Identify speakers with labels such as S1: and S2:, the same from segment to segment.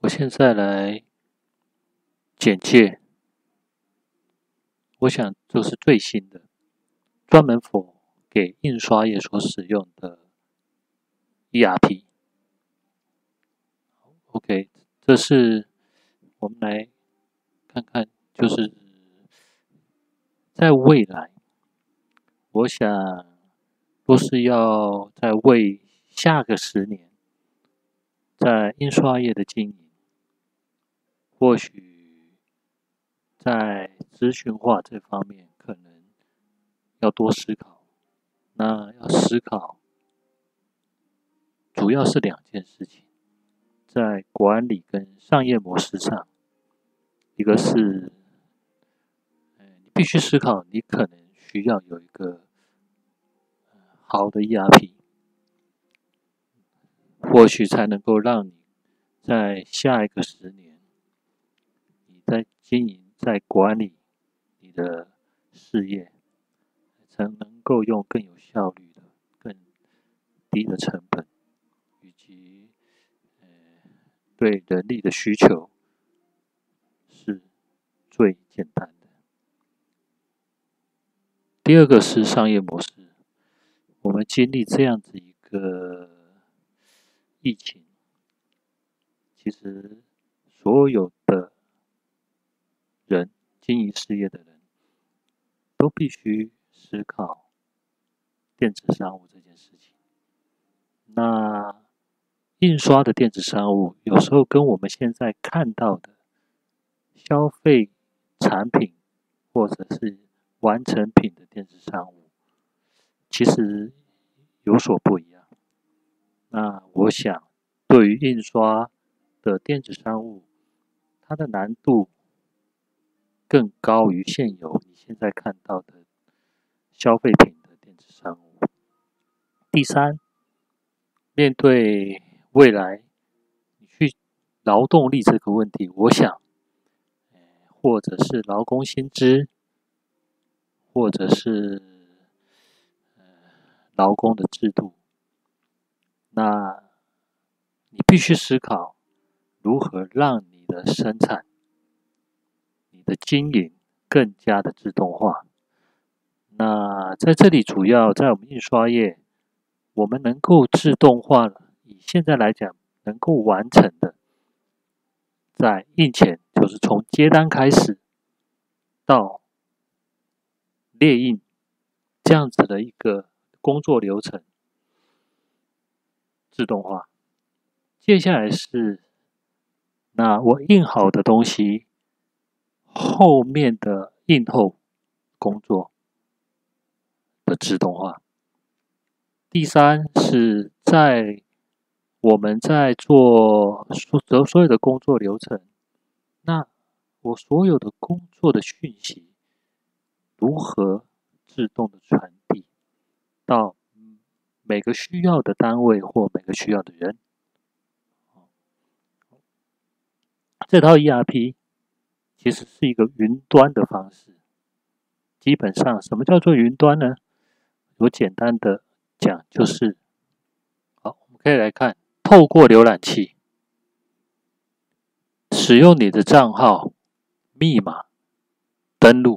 S1: 我现在来简介，我想就是最新的，专门给印刷业所使用的 ERP。OK， 这是我们来看看，就是在未来，我想若是要在为下个10年，在印刷业的经营，或许在资讯化这方面可能要多思考。那要思考主要是2件事情，在管理跟商业模式上，一个是你必须思考你可能需要有一个好的 ERP， 或许才能够让你在下一个10年，你在经营在管理你的事业，才能够用更有效率的更低的成本，以及对人力的需求是最简单的。第二个是商业模式，我们经历这样子一个疫情，其实所有的人经营事业的人都必须思考电子商务这件事情。那印刷的电子商务有时候跟我们现在看到的消费产品或者是完成品的电子商务其实有所不一样。那我想对于印刷的电子商务，它的难度更高于现有你现在看到的消费品的电子商务。第三，面对未来你去劳动力这个问题，我想或者是劳工薪资，或者是劳工的制度，那你必须思考如何让你的生产、你的经营更加的自动化。那在这里主要在我们印刷业，我们能够自动化，以现在来讲能够完成的，在印前就是从接单开始到列印这样子的一个工作流程自动化。接下来是那我印好的东西后面的印后工作的自动化。第三是我们在做所有的工作流程，那我所有的工作的讯息如何自动的传递到每个需要的单位或每个需要的人。这套 ERP 其实是一个云端的方式。基本上什么叫做云端呢？我简单的讲就是好，我们可以来看，透过浏览器使用你的账号密码登录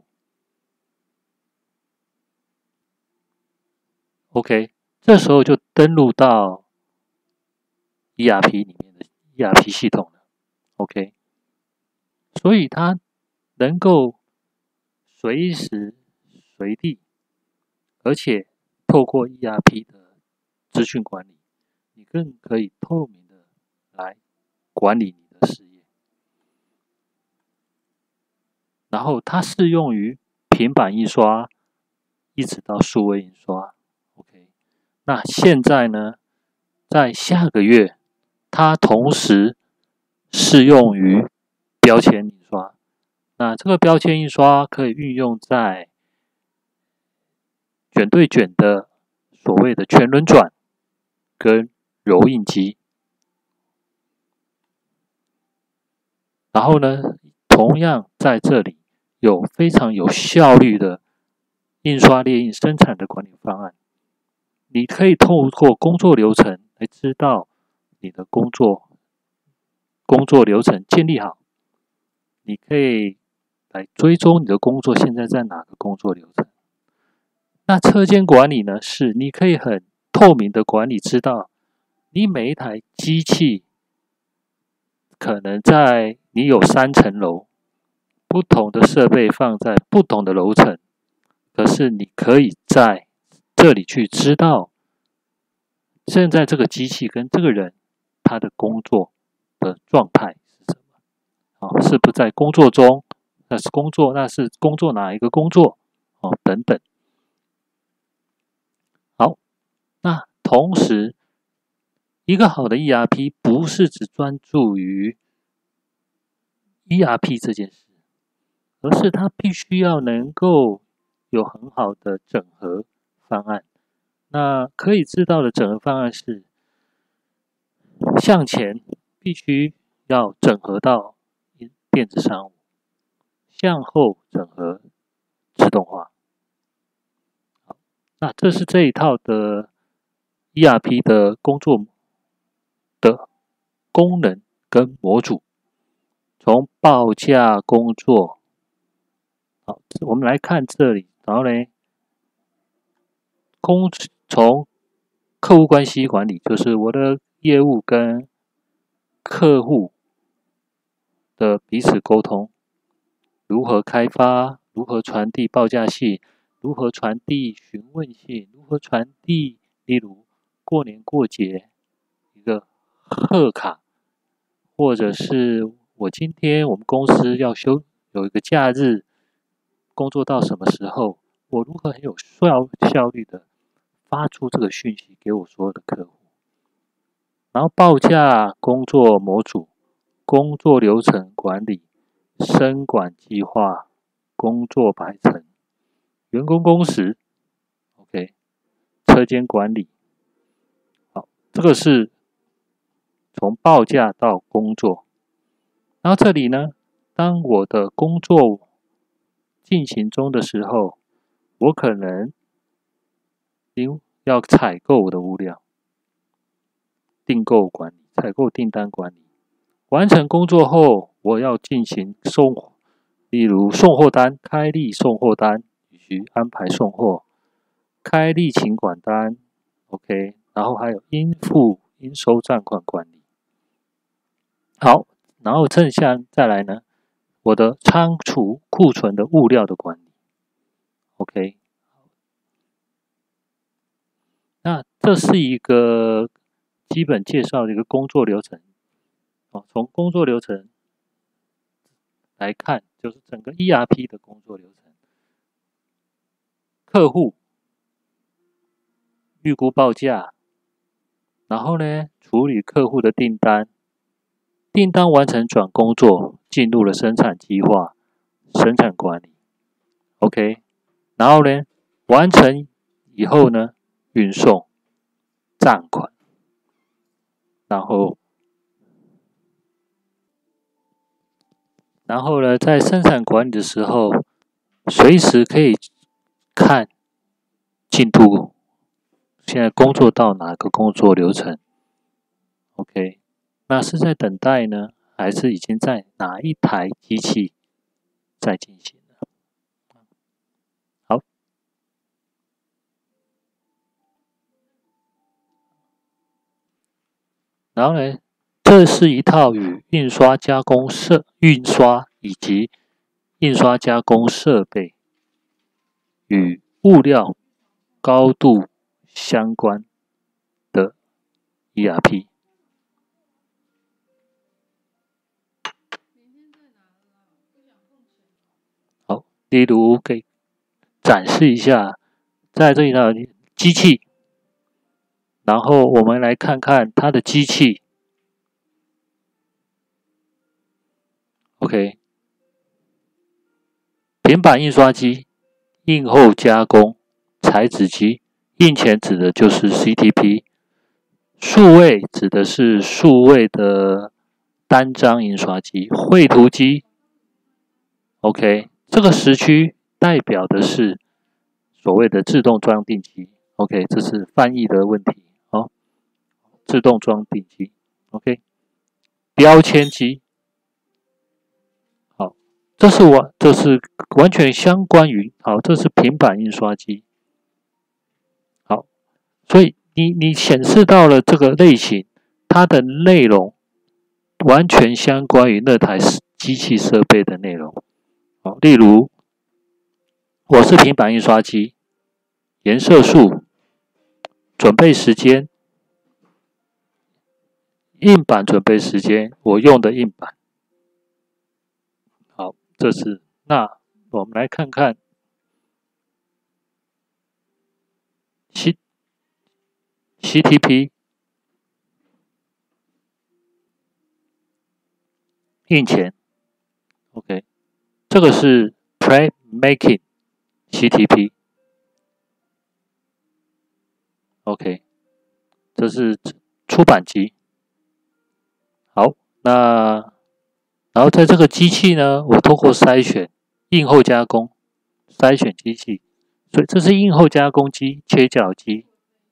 S1: OK， 这时候就登录到 ERP 里面的 ERP 系统了 OK， 所以它能够随时随地，而且透过 ERP 的资讯管理，你更可以透明的来管理你的事业。然后它适用于平板印刷一直到数位印刷 OK。 那现在呢，在下个月它同时适用于标签印刷。那这个标签印刷可以运用在卷对卷的所谓的全轮转跟柔印机。然后呢，同样在这里有非常有效率的印刷列印生产的管理方案。你可以透过工作流程来知道你的工作工作流程建立好，你可以来追踪你的工作现在在哪个工作流程。那车间管理呢，是你可以很透明的管理，知道你每一台机器可能在你有3层楼，不同的设备放在不同的楼层，可是你可以在这里去知道现在这个机器跟这个人他的工作的状态是什么，是不是在工作中，那是工作哪一个工作等等。好，那同时一个好的 ERP 不是只专注于 ERP 这件事，而是它必须要能够有很好的整合方案。那可以知道的整合方案是，向前必须要整合到电子商务，向后整合自动化。好，那这是这一套的 ERP 的工作的功能跟模组。从报价工作，好，我们来看这里，然后呢，从客户关系管理，就是我的业务跟客户的彼此沟通，如何开发，如何传递报价信，如何传递询问信，如何传递，例如过年过节一个贺卡，或者是我今天我们公司要有一个假日，工作到什么时候，我如何很有效率的发出这个讯息给我所有的客户。然后报价工作模组、工作流程管理、生管计划、工作排程、员工工时 ，OK， 车间管理。好，这个是从报价到工作。然后这里呢，当我的工作进行中的时候，我可能要采购我的物料，订购管理、采购订单管理。完成工作后，我要进行例如送货单、开立送货单以及安排送货、开立请管单 ，OK， 然后还有应付应收账款管理。好，然后再来呢，我的仓储库存的物料的管理 ，OK。那这是一个基本介绍的一个工作流程。从工作流程来看，就是整个 ERP 的工作流程。客户预估报价，然后呢，处理客户的订单，订单完成转工作，进入了生产计划、生产管理 ，OK， 然后呢，完成以后呢，运送、账款，然后呢，在生产管理的时候，随时可以看进度，现在工作到哪个工作流程 ，OK， 那是在等待呢，还是已经在哪一台机器在进行了？好，然后呢，这是一套与印刷以及印刷加工设备与物料高度相关的 ERP。好，例如给展示一下，在这里呢，机器，然后我们来看看它的机器。OK， 平板印刷机、印后加工、材质机，印前指的就是 CTP， 数位指的是数位的单张印刷机、绘图机。OK， 这个时区代表的是所谓的自动装订机。OK， 这是翻译的问题。自动装订机 ，OK。 标签机。好，这是完全相关于，好，这是平板印刷机。好，所以你显示到了这个类型，它的内容完全相关于那台机器设备的内容。好，例如我是平板印刷机，颜色数、准备时间、印版准备时间，我用的印版。好，这是那我们来看看CTP 印前 ，OK， 这个是 Print Making CTP， OK， 这是出版机。好，那然后在这个机器呢，我透过筛选印后加工，筛选机器，所以这是印后加工机、切角机、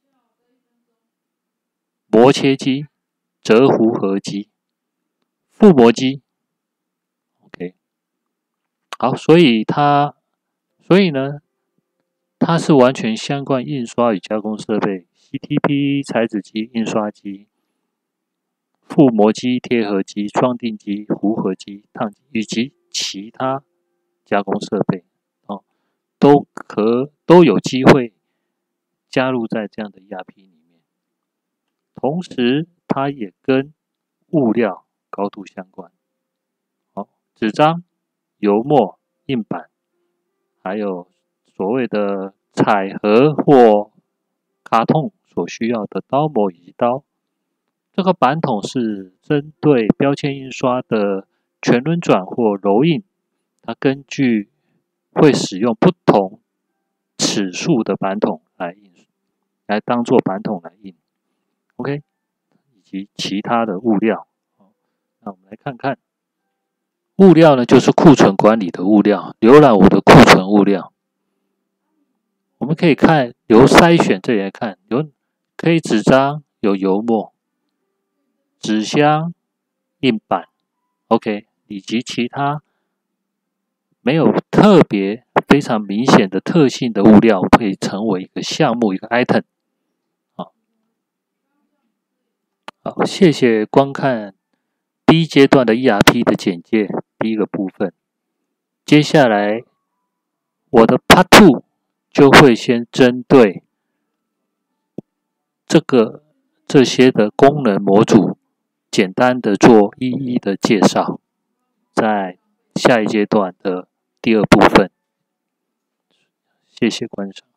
S1: 磨切机、折糊合机、覆膜机 ，OK， 好，所以呢，它是完全相关印刷与加工设备 ，CTP 裁纸机、印刷机、覆膜机、贴合机、双定机、糊合机、烫机以及其他加工设备哦，都有机会加入在这样的 ERP 里面。同时，它也跟物料高度相关。好，纸张、油墨、印版，还有所谓的彩盒或卡通所需要的刀模以及刀。这个板筒是针对标签印刷的全轮转或揉印，它根据会使用不同尺数的板筒来当做板筒来印 ，OK， 以及其他的物料。那我们来看看物料呢，就是库存管理的物料，浏览我的库存物料。我们可以看由筛选这里来看，可以纸张有油墨。纸箱、印版 ，OK， 以及其他没有特别非常明显的特性的物料，可以成为一个项目，一个 item。好，谢谢观看第一阶段的 ERP 的简介，第一个部分。接下来我的 Part 2就会先针对这些的功能模组。简单的做一一的介绍，在下一阶段的第二部分。谢谢观赏。